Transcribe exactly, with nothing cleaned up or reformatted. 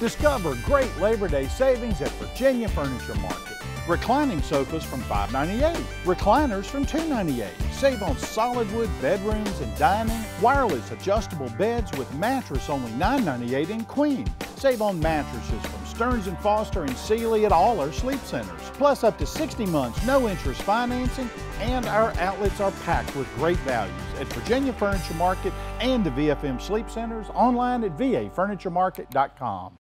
Discover great Labor Day savings at Virginia Furniture Market. Reclining sofas from five ninety-eight. Recliners from two ninety-eight. Save on solid wood bedrooms and dining. Wireless adjustable beds with mattress only nine ninety-eight in queen. Save on mattresses from Stearns and Foster and Sealy at all our sleep centers. Plus up to sixty months no interest financing, and our outlets are packed with great values at Virginia Furniture Market and the V F M Sleep Centers, online at v a furniture market dot com.